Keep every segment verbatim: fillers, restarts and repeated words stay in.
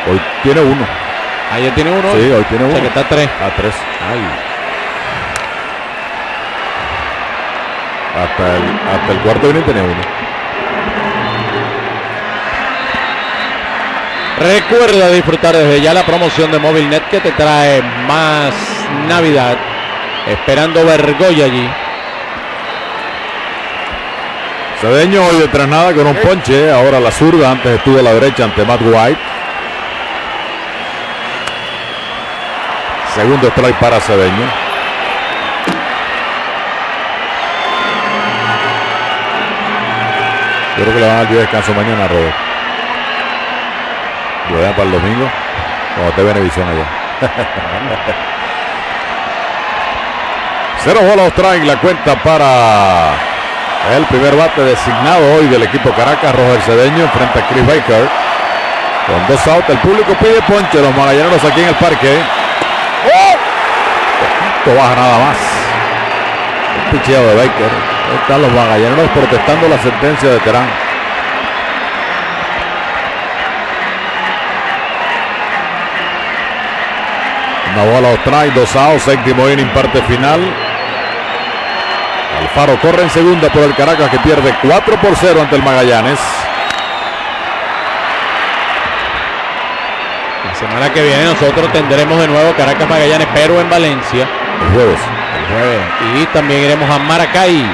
Hoy tiene uno. Ayer tiene uno. Sí, hoy tiene uno. O sea que está a tres. A tres. Ay. Hasta el, hasta el cuarto inning tenía uno. Recuerda disfrutar desde ya la promoción de MobileNet que te trae más Navidad. Esperando Bergolla allí. Cedeño hoy de tres nada con un ponche. Ahora la zurda. Antes estuvo a la derecha ante Matt White. Segundo strike para Cedeño. Yo creo que le van a dar día de descanso mañana, Robert. Lo dejan para el domingo. Como te Venevisión allá. Cero bola, strike, la cuenta para el primer bate designado hoy del equipo Caracas, Roger Cedeño, frente a Chris Baker. Con dos outs, el público pide ponche. Los magallaneros aquí en el parque. ¡Oh! Esto baja nada más. El picheo de Baker. Ahí están los magallaneros protestando la sentencia de Terán. Una bola, strike, dos outs, séptimo inning, parte final. Alfaro corre en segunda por el Caracas, que pierde cuatro por cero ante el Magallanes. La semana que viene nosotros tendremos de nuevo Caracas Magallanes, pero en Valencia. El jueves. El jueves. Y también iremos a Maracay.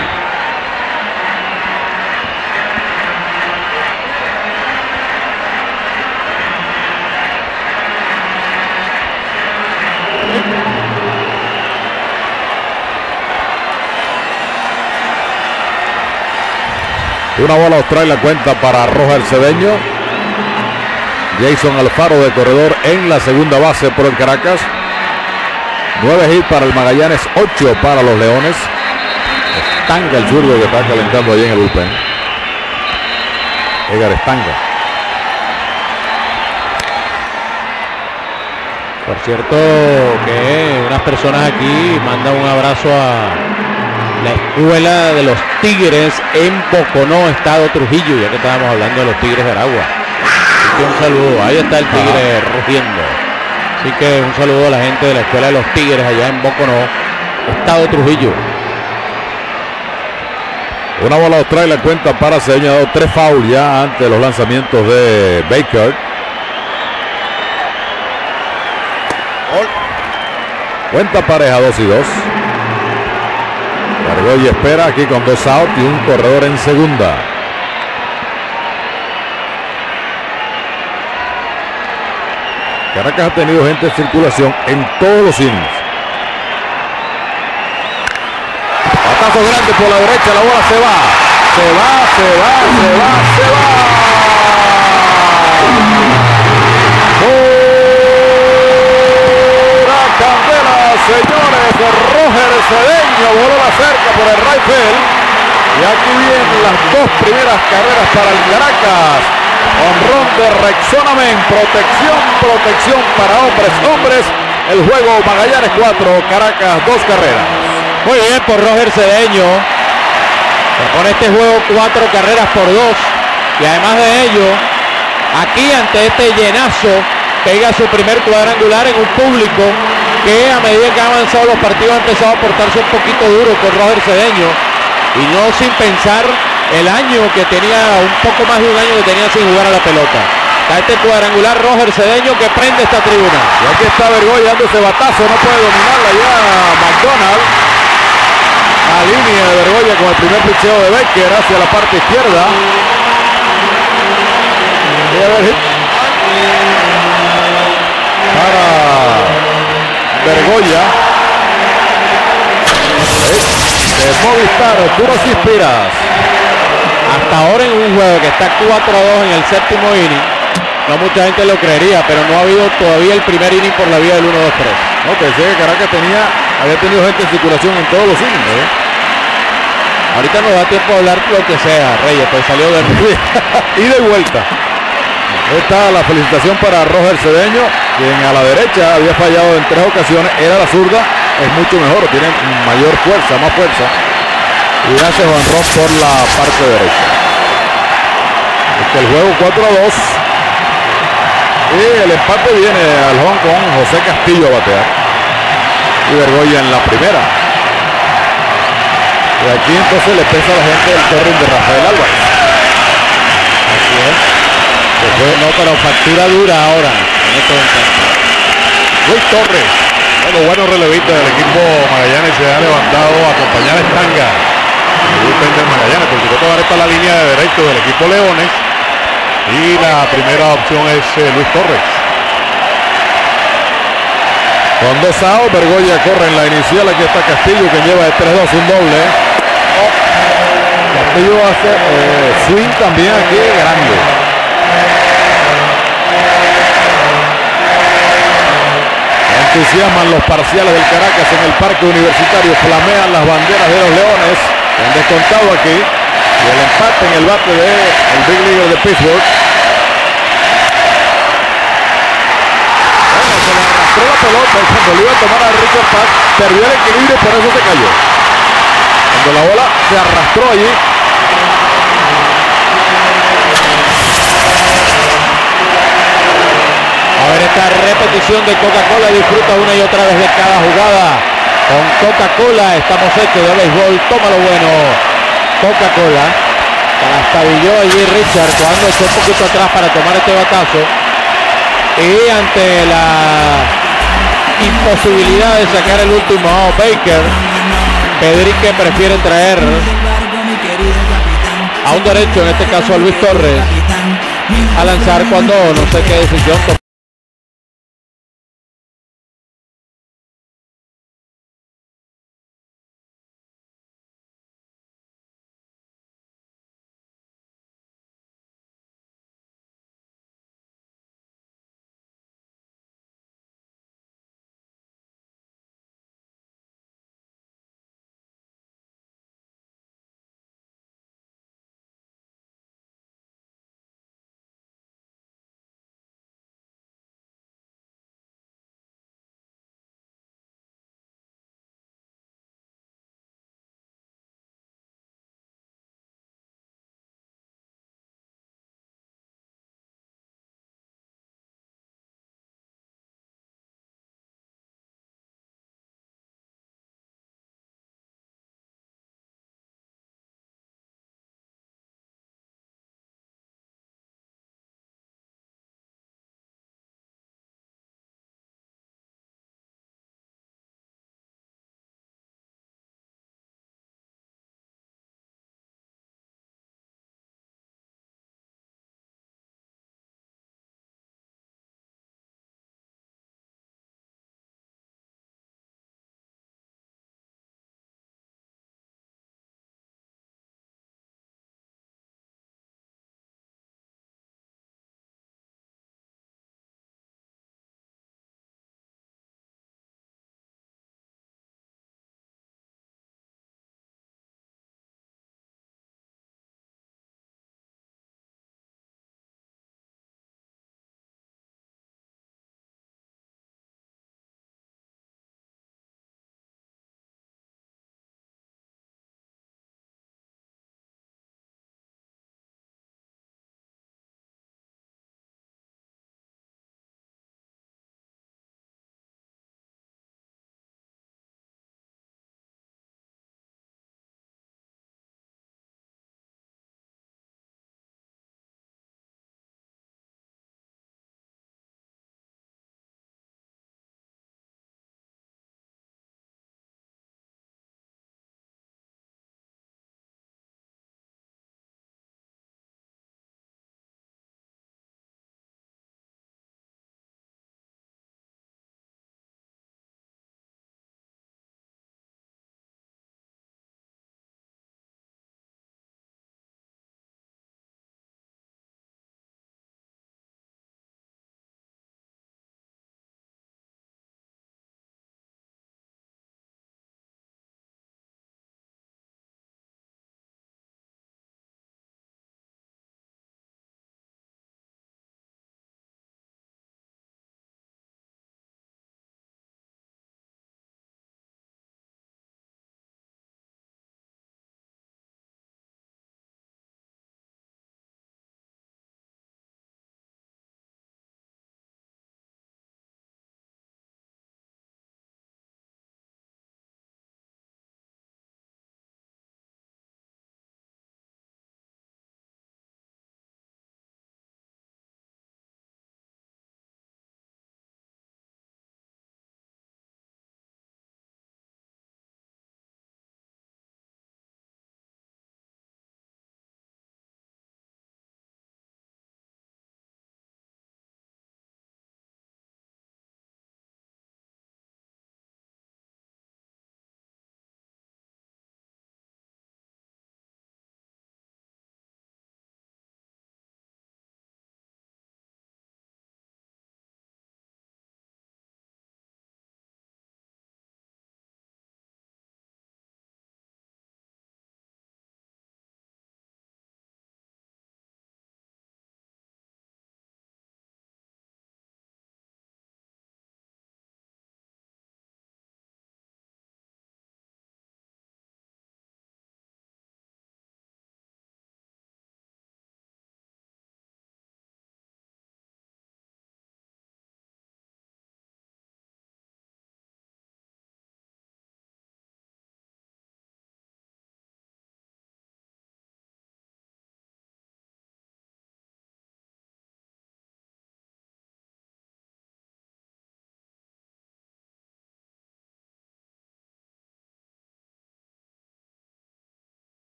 Una bola trae la cuenta para Roger Cedeño. Jason Alfaro de corredor en la segunda base por el Caracas. Nueve hits para el Magallanes, ocho para los Leones. Estanga el zurdo que está calentando allí en el bullpen. Edgar Estanga. Por cierto que unas personas aquí mandan un abrazo a la escuela de los Tigres en Boconó, estado Trujillo, ya que estábamos hablando de los Tigres de Aragua. Así que un saludo, ahí está el Tigre ah. rugiendo. Así que un saludo a la gente de la escuela de los Tigres allá en Boconó, estado Trujillo. Una bola trae la cuenta para Cedeño, ha dado tres fouls ya ante los lanzamientos de Baker. Cuenta pareja, dos y dos. Bergolla espera aquí con dos outs y un corredor en segunda. Caracas ha tenido gente en circulación en todos los innings. Batazo grande por la derecha, la bola se va. Se va, se va, se va, se va. Pura candela, señores. Roger Cedeño voló la cerca por el right field. Y aquí vienen las dos primeras carreras para el Caracas. Honrón de Rexonamen, protección, protección para hombres, hombres. El juego Magallanes cuatro, Caracas dos carreras. Muy bien por Roger Cedeño. Con este juego cuatro carreras por dos. Y además de ello, aquí ante este llenazo, pega su primer cuadrangular en un público que a medida que han avanzado los partidos ha empezado a portarse un poquito duro con Roger Cedeño. Y no sin pensar el año que tenía, un poco más de un año que tenía sin jugar a la pelota. Está este cuadrangular Roger Cedeño que prende esta tribuna. Y aquí está Bergolla dando ese batazo, no puede dominarla ya McDonald. A línea de Bergolla con el primer picheo de Baker hacia la parte izquierda. Y a ver, para Bergolla. De Movistar, Puros Inspiras. Hasta ahora en un juego que está cuatro a dos en el séptimo inning, no mucha gente lo creería, pero no ha habido todavía el primer inning por la vía del uno dos tres. No, pensé que Caracas tenía, había tenido gente en circulación en todos los innings. ¿eh? Ahorita nos da tiempo de hablar lo que sea, Reyes, pues salió de y de vuelta. Esta la felicitación para Roger Cedeño, quien a la derecha había fallado en tres ocasiones, era la zurda, es mucho mejor, tiene mayor fuerza, más fuerza. Y hace jonrón por la parte derecha. Este el juego cuatro a dos. Y el empate viene al home con José Castillo a batear. Y Bergoya en la primera. Y aquí entonces le pesa a la gente el torre de Rafael Álvarez. Así es. Después, no, pero factura dura ahora. En este momento. Luis Torres, bueno, buenos relevistas del equipo Magallanes, se ha levantado a acompañar a Estanga. El del Magallanes, por supuesto, ahora está la línea de derecho del equipo Leones. Y la primera opción es eh, Luis Torres. Con dos outs, Bergoya corre en la inicial. Aquí está Castillo, que lleva de tres dos un doble. Oh. Castillo hace eh, swing también aquí grande. Entusiasman los parciales del Caracas en el Parque Universitario. Flamean las banderas de los Leones. Han descontado aquí. Y el empate en el bate de el Big Leaguer de Pittsburgh. Bueno, se le arrastró la pelota y cuando le iba a tomar a Richard Paz, perdió el equilibrio y por eso se cayó. Cuando la bola se arrastró allí. A ver esta repetición de Coca-Cola, disfruta una y otra vez de cada jugada. Con Coca-Cola estamos hechos de béisbol, tómalo bueno. Coca-Cola, trastabilló allí Richard cuando echó un poquito atrás para tomar este batazo. Y ante la imposibilidad de sacar el último out, Baker, Pedrique prefiere traer a un derecho, en este caso a Luis Torres, a lanzar cuando no sé qué decisión tomó.